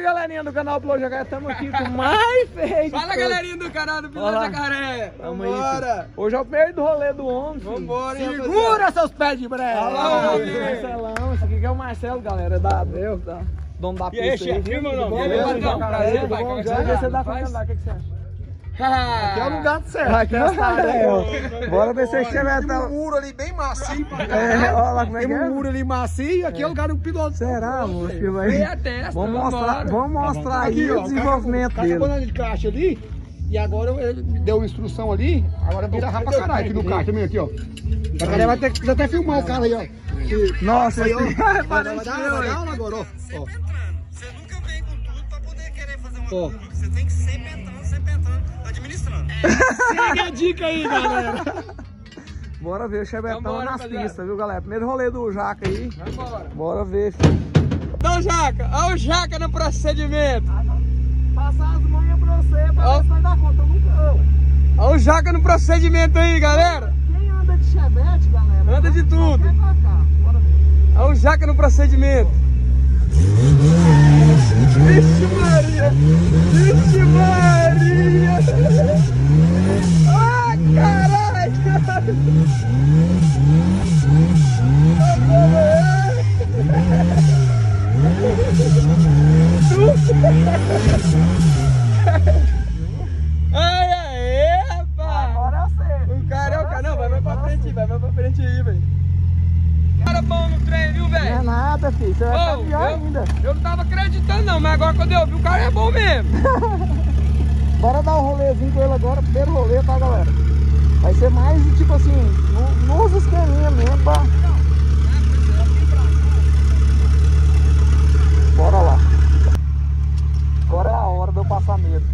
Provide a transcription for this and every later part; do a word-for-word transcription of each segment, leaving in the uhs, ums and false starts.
galerinha do canal Piloto Jacaré, estamos aqui com mais feio. Fala galerinha do canal do Piloto Jacaré. Vambora. Hoje é o primeiro rolê do homem. Vambora, hein, segura seus pés de brecha. Alô, Marcelão, esse aqui que é o Marcelo, galera, da Deus, tá? Dono da pista. E aí, chefe, meu nome? Beleza, Beleza, prazer, vai, bom, vai, já vai, você dá vai. pra andar, o que que você acha? Aqui é o lugar certo. Aqui é o lugar. Bora ver se chega até um muro ali bem macio pra cá. É, olha lá como é que Tem é. um muro ali macio e aqui é o lugar do piloto. Será, moço? que vai- Vem a testa, Vamos mostrar, vambora. vamos mostrar aí Aqui, ó, o desenvolvimento o cara dele. acabou de caixa ali e agora ele deu instrução ali, agora vira rapa pra caralho aqui no caixa também, aqui, ó. O cara vai ter que até filmar o cara aí, ó. Nossa, Aí, ó. esse- Vai dar vai dar aula agora, ó. Ó. Você nunca vem com tudo pra poder querer fazer uma Ó. curva. Você tem que ser pentando, ser pentando, administrando. Segue a dica aí, galera. Bora ver o Chebetão Vambora, nas rapaziada. pistas, viu, galera? Primeiro rolê do Jaca aí. Vambora. Bora ver, filho. Então, Jaca, olha o Jaca no procedimento. Passar as manhas pra você, pra Ó. ver se vai dar conta. Eu nunca... Olha o Jaca no procedimento aí, galera. Quem anda de Chevette, galera? Anda de tudo. Vem pra cá, bora ver. Olha o Jaca no procedimento. Vixe Maria! Vixe Maria! Ah, caralho! Ai, ai, rapaz! Agora eu sei. O cara é o cara. Não, vai mais pra frente, vai mais pra frente aí, velho. Cara bom no trem, viu, Não é velho? nada, filho. Você vai ficar Ô, pior eu, ainda. eu não tava acreditando não, mas agora quando eu vi o cara é bom mesmo. Bora dar um rolezinho com ele agora. Primeiro rolê, tá, galera? Vai ser mais, tipo assim, no- nos esqueminha mesmo, tá? Bora lá. Agora é a hora de eu passar medo.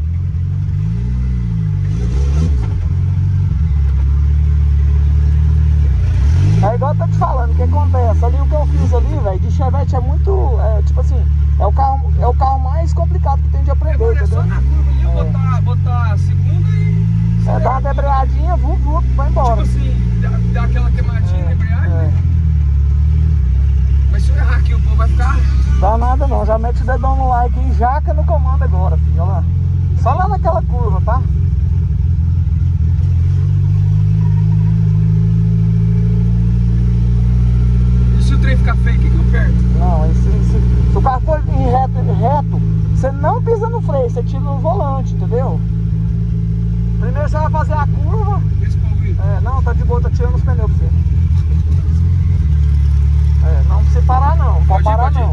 É igual eu tô te falando, o que acontece? Ali o que eu fiz ali, velho, de Chevette é muito, é, tipo assim, é o, carro, é o carro mais complicado que tem de aprender, Agora é só entendeu? na curva ali, botar, botar a segunda e... É, dá uma debreadinha, vup, vup, vai embora. Tipo assim, dá, dá aquela queimadinha na embreagem. É. Mas se eu errar aqui, o povo vai ficar... Dá nada não, já mete o dedão no like e jaca no comando agora, filho, olha lá. Só lá naquela curva, tá? E se o trem ficar feio, o que que eu perco? Não, e se, se, se o carro for em reto, em reto, você não pisa no freio, você tira no volante, entendeu? Primeiro você vai fazer a curva. Esse povo aí. É, não, tá de boa, tá tirando os pneus pra você. É, não precisa parar não, pode, Pode ir, parar pode ir. não.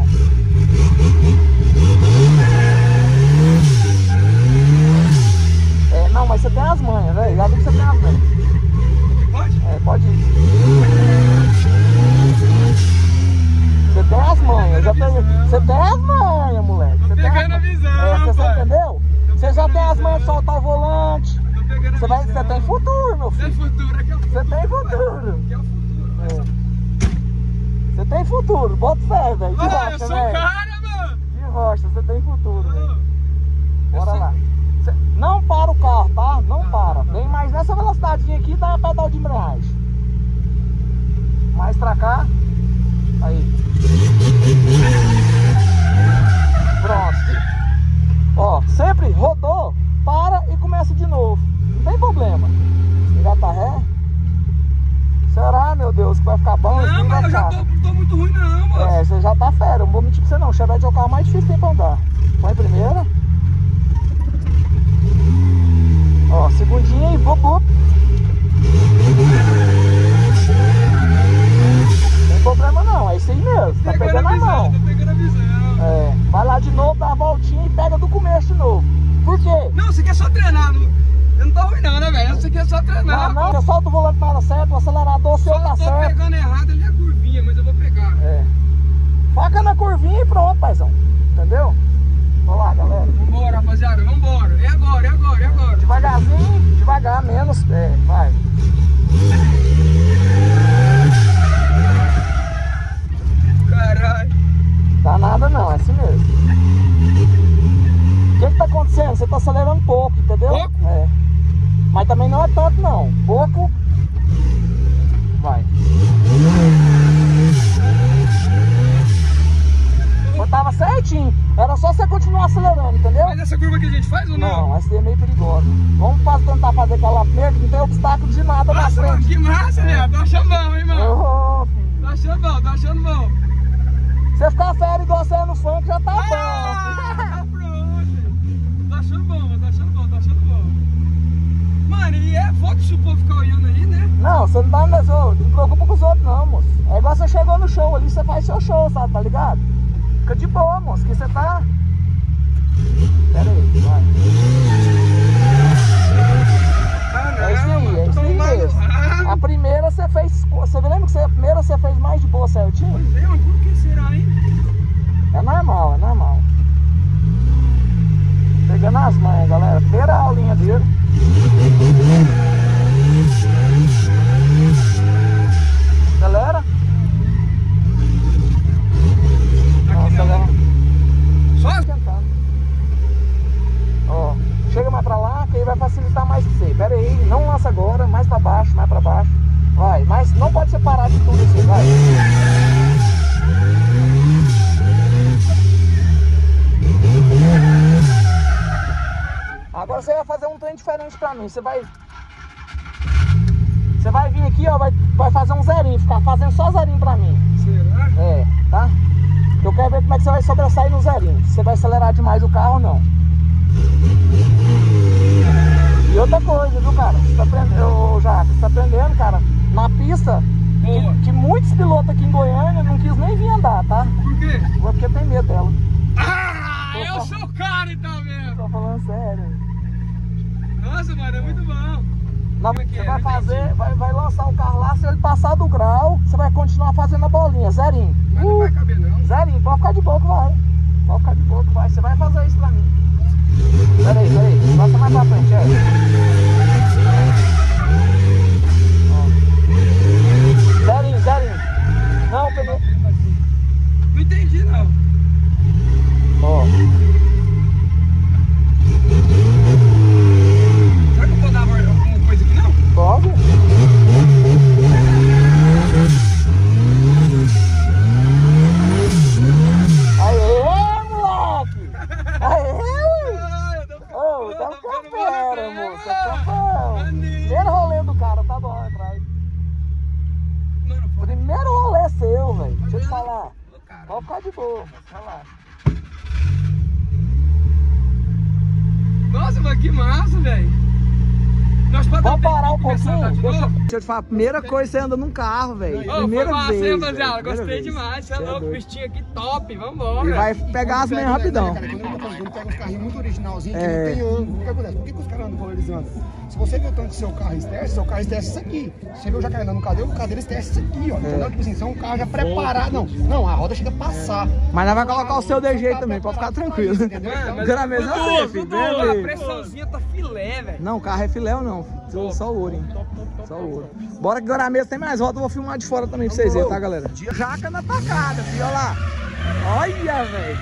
É, não, mas você tem as manhas, velho, já vi que você tem as manhas. Pode? É, pode ir. Você tem as manhas, já tem, você tem as manhas, moleque. Você tem as- pegando a visão, é, você pai. entendeu? Você já tem as manhas de soltar o volante. Tô pegando a Você, vai, visão. você tem futuro, meu Tem filho. futuro, aqui é o futuro. Você tem futuro. Aqui é o futuro. É. Você tem futuro, bota fé, velho. De Ah, eu rocha, sou o velho. cara, mano. De rocha, você tem futuro, velho. Ô, Bora eu lá. sou- Cê- não para o carro, tá? Não para. Vem mais nessa velocidadezinha aqui, dá pedal de embreagem. Mais pra cá. Aí. Pronto. Ó, sempre rodou, para e começa de novo. Não tem problema. Engata ré. Será, meu Deus, que vai ficar bom? Esse Não, trem vai mas eu já ficar. tô, tô muito ruim não, moço. É, você já tá fera, não vou mentir pra você não. O Chevette é o carro mais difícil que tem pra andar. Põe primeira. Ó, segundinha e bup, bup. Não tem problema não, é isso aí mesmo. Tá pegando a mão. Tô pegando a visão. É, vai lá de novo, dá a voltinha e pega do começo de novo. Por quê? Não, você quer só treinar. Não, eu não tô ruim não, né, velho? Você quer só treinar. Não, não, você solta o volante na hora certa, o acelerador seu Só tá tô certo. pegando errado ali a curvinha, mas eu vou pegar. É. Faca na curvinha e pronto, paizão. Entendeu? Vamos lá, galera. Vambora, rapaziada, vambora. É agora, é agora, é agora. Devagarzinho, devagar, menos. É, vai. Caralho. Dá nada não, é assim mesmo. O que que tá acontecendo? Você tá acelerando pouco, entendeu? Pouco? É. Mas também não é tanto não. Pouco. Vai. Eu tava certinho. Era só você continuar acelerando, entendeu? Mas essa curva que a gente faz ou não? Não, essa daí é meio perigosa. Vamos fazer, tentar fazer aquela primeira que não tem obstáculo de nada na Nossa, mano, frente. que massa, viado. Tô achando bom, hein, mano? Ô, filho. Tô achando bom, tô achando bom. Você ficar sério igual você é no funk já tá Ah, bom. tá pronto. Tô achando bom, mano. Tô achando bom, tô achando bom. Mano, e é foda se o povo ficar olhando aí, né? Não, você não tá não, não preocupa com os outros não, moço. É igual você chegou no show ali, você faz seu show, sabe, tá ligado? Fica de boa, moço, que você tá... Pera aí, vai. Ah, É isso aí, é isso aí mesmo. A primeira você fez... Você lembra que você, a primeira você fez mais de boa certinho? Pois é, mas por que será, hein? É normal, é normal. Pegando as manhas, galera. Primeira aulinha dele. Acelera. Não, acelera. Só? Tentando. Ó, chega mais pra lá, que aí vai facilitar mais pra você. Pera aí, não lança agora, mais pra baixo, mais pra baixo. Vai, mas não pode separar de tudo assim, vai. Agora você vai fazer um trem diferente pra mim. Você vai... Você vai vir aqui, ó, vai, vai fazer um zerinho, ficar fazendo só zerinho pra mim. Será? É, tá? Eu quero ver como é que você vai sobressair no zerinho. Se você vai acelerar demais o carro ou não. E outra coisa, viu, cara? Você tá aprendendo, já, você tá aprendendo, cara, na pista, que, que muitos pilotos aqui em Goiânia não quis nem vir andar, tá? Por quê? Porque tem medo dela. Ah, Tô eu fal- sou o cara então mesmo. Tô falando sério. Nossa, mano, é muito bom. Não, Como é que você é? vai Não entendi. fazer, vai, vai lançar o carro lá, se ele passar do grau, você vai continuar fazendo a bolinha, zerinho. Mas não Uh, vai caber não. Zerinho, pode ficar de boa que vai. Pode ficar de boa que vai. Você vai fazer isso pra mim. Pera aí, pera aí. Lança mais pra frente, é. Ó. Zerinho, zerinho. Não, pegou. Não entendi não. Ó. Será que eu vou dar alguma coisa aqui não? Pode. Aê, moleque! Aê! Ah, eu tô ficando Ô, bom, tá tô ficando ficando bom no fera, trem. moço. Tá bom. Maneiro. Primeiro rolê do cara, tá bom atrás. Mano, pô. Primeiro rolê seu, velho. Deixa eu te falar. Ô, cara. Pode ficar de boa, moço. Relaxa. Nossa, mano, que massa, velho. Nós podemos Vamos parar um começar a andar pouquinho? de Deixa, novo? deixa eu te falar, a primeira coisa você anda num carro, velho. Ô, Primeira foi massa, vez. hein, velho, rapaziada? primeira Gostei vez. demais. Você é Cê louco, doido. vestinho aqui top. Vambora. E vai pegar as manhas rapidão. Cara, quando ele tá fazendo, pega uns carrinhos muito originalzinhos que É. não tem ângulo. O que acontece? Por que, que os caras andam valorizando? Se você vê o tanto que seu carro estresse, seu carro estresse isso aqui. Você vê o Jacaré andando no cadeiro, o carro dele estresse isso aqui, ó. Entendeu? Tipo assim, são um carro já preparado. Não, não, a roda chega a passar. Mas nós vai colocar o seu de jeito também, pode ficar tranquilo. Agora mesmo é você, filho. A Vem, vem. pressãozinha tá filé, velho. Não, o carro é filé ou não? Só, só ouro, hein? Só ouro. Bora que agora mesmo tem mais roda, eu vou filmar de fora também pra vocês verem, tá, galera? Jaca na tacada, filho, olha lá. Olha, velho.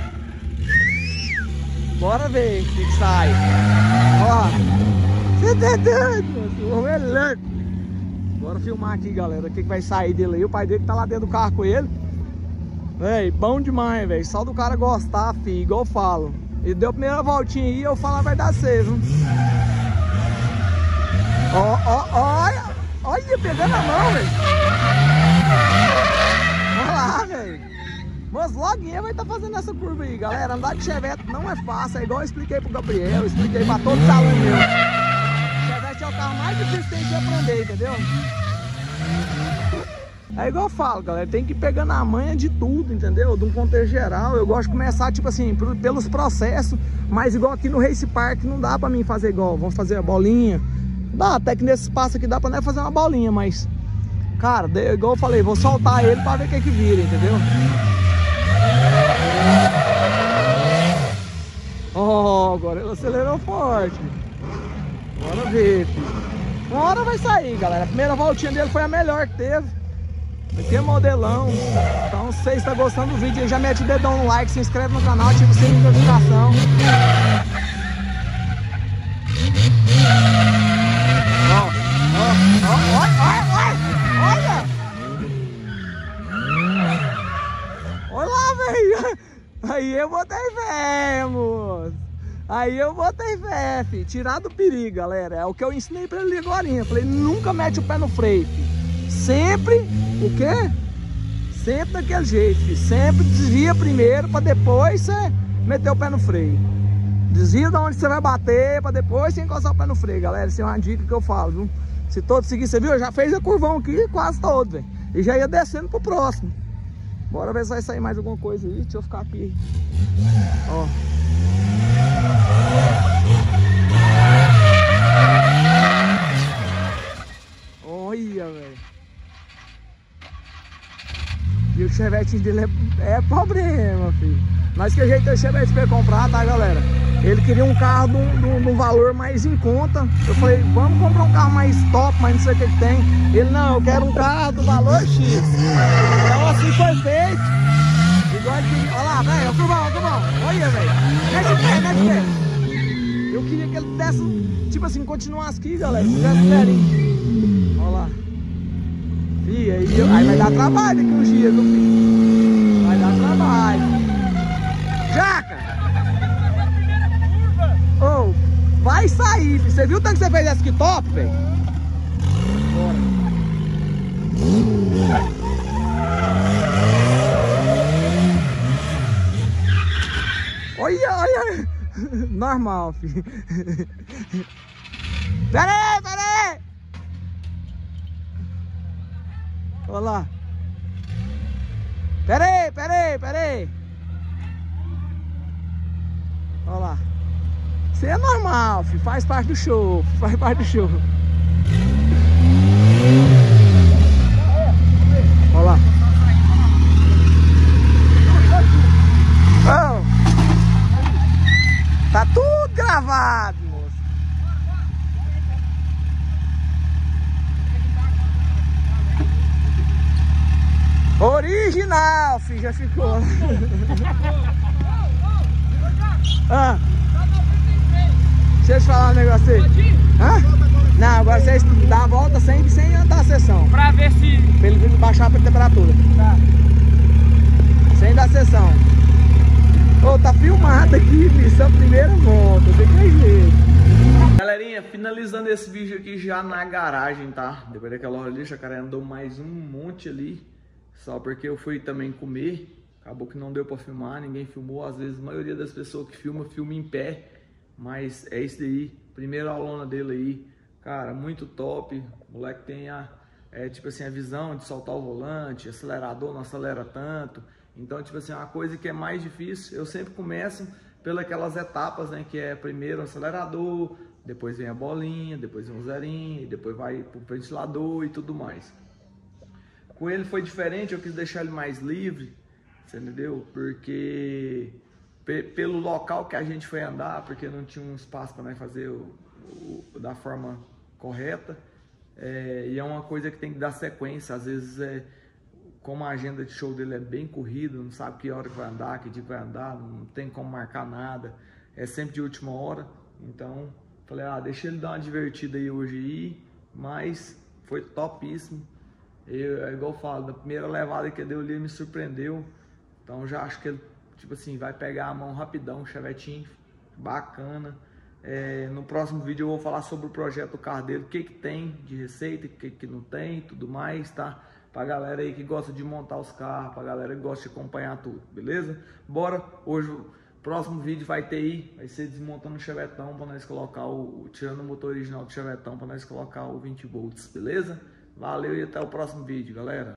Bora ver o que que sai. Ó. Você tá doido, moço? O homem é louco. Bora filmar aqui, galera, o que que vai sair dele aí. O pai dele tá lá dentro do carro com ele. Véi, bom demais, velho. Só do cara gostar, filho, igual eu falo. Ele deu a primeira voltinha aí, eu falo, vai dar certo, viu? Ó, ó, olha! Olha, pegando a mão, velho! Olha lá, velho! Mas loguinho vai estar fazendo essa curva aí, galera. Andar de Chevette não é fácil, é igual eu expliquei pro Gabriel, eu expliquei pra todos os alunos meus. Chevette é o carro mais difícil que tem que aprender, entendeu? É igual eu falo, galera, tem que ir pegando a manha de tudo, entendeu? De um contexto geral. Eu gosto de começar, tipo assim, pelos processos, mas igual aqui no Race Park não dá pra mim fazer igual. Vamos fazer a bolinha. Dá, até que nesse espaço aqui dá pra nós fazer uma bolinha, mas... Cara, igual eu falei, vou soltar ele pra ver o que é que vira, entendeu? Oh, agora ele acelerou forte. Bora ver, filho. Uma hora vai sair, galera. A primeira voltinha dele foi a melhor que teve. Aqui é modelão. Então, se você está gostando do vídeo, já mete o dedão no like, se inscreve no canal, ativa o sininho de notificação. Ó, ó, ó, olha, olha, olha! Olha lá, velho! Aí eu botei fé, Aí eu botei fé, filho. Tirar do perigo, galera. É o que eu ensinei pra ele agora. Falei, nunca mete o pé no freio, filho. Sempre, o quê? Sempre daquele jeito, filho. Sempre desvia primeiro pra depois você meter o pé no freio. Desvia de onde você vai bater pra depois você encostar o pé no freio, galera. Essa é uma dica que eu falo, viu? Se todos seguir, você viu? Eu já fez a curvão aqui, quase todo, velho. E já ia descendo pro próximo. Bora ver se vai sair mais alguma coisa aí. Deixa eu ficar aqui. Ó. Olha, velho. E o chevetinho dele é, é problema, filho. Nós que ajeitamos o chevette pra ele comprar, tá, galera? Ele queria um carro de um valor mais em conta. Eu falei, vamos comprar um carro mais top, mas não sei o que que tem. Ele, não, eu quero um carro do valor X. Então assim foi feito. Igual ele queria. Olha lá, velho, olha o curvão, olha o curvão. Olha, velho. Mete o pé, mete o pé. Eu queria que ele desse, tipo assim, continuasse aqui, galera. Fizesse zerinho. Olha lá. Fih, aí, eu, aí vai dar trabalho daqui uns dias, viu, filho? Vai dar trabalho. Jaca! Ô, oh, vai sair, filho. Você viu o tanto que você fez essa aqui top, velho? Bora. Olha, olha. Normal, filho. Pera aí, pera aí. Olha lá. Pera aí, pera aí, pera aí. Olha lá. Isso é normal, filho. Faz parte do show. Faz parte do show. Olha lá. Oh. Tá tudo gravado, moço. Original, filho. Já ficou. Ah. Deixa eu te falar um negócio aí. Hã? Não, agora vocês dá a volta sempre sem andar a sessão. Pra ver se... Pra ele vir baixar a temperatura. Tá. Sem dar a sessão. Ô, oh, tá filmado aqui, missão primeira volta. Tem que jeito. Galerinha, finalizando esse vídeo aqui já na garagem, tá? Depois daquela hora ali, o Jacaré andou mais um monte ali. Só porque eu fui também comer. Acabou que não deu pra filmar, ninguém filmou. Às vezes a maioria das pessoas que filma, filma em pé. Mas é isso daí, primeira aulona dele aí. Cara, muito top. O moleque tem a, é, tipo assim, a visão de soltar o volante, acelerador não acelera tanto. Então, tipo assim, uma coisa que é mais difícil, eu sempre começo pelas aquelas etapas, né? Que é primeiro o acelerador, depois vem a bolinha, depois vem o zerinho, e depois vai pro ventilador e tudo mais. Com ele foi diferente, eu quis deixar ele mais livre. Você entendeu? Porque pelo local que a gente foi andar, porque não tinha um espaço para nós fazer o, o, da forma correta. É, e é uma coisa que tem que dar sequência. Às vezes, é, como a agenda de show dele é bem corrida, não sabe que hora que vai andar, que dia que vai andar, não tem como marcar nada. É sempre de última hora. Então, falei, ah, deixa ele dar uma divertida aí hoje aí. Mas foi topíssimo. Eu, é igual eu falo, na primeira levada que eu dei ali, ele me surpreendeu. Então já acho que ele, tipo assim, vai pegar a mão rapidão, um chevetinho bacana. É, no próximo vídeo eu vou falar sobre o projeto do carro dele, o que que tem de receita, o que que não tem, tudo mais, tá? Pra galera aí que gosta de montar os carros, pra galera que gosta de acompanhar tudo, beleza? Bora, hoje o próximo vídeo vai ter aí, vai ser desmontando o chevetão pra nós colocar o, tirando o motor original do chevetão pra nós colocar o vinte volts, beleza? Valeu e até o próximo vídeo, galera.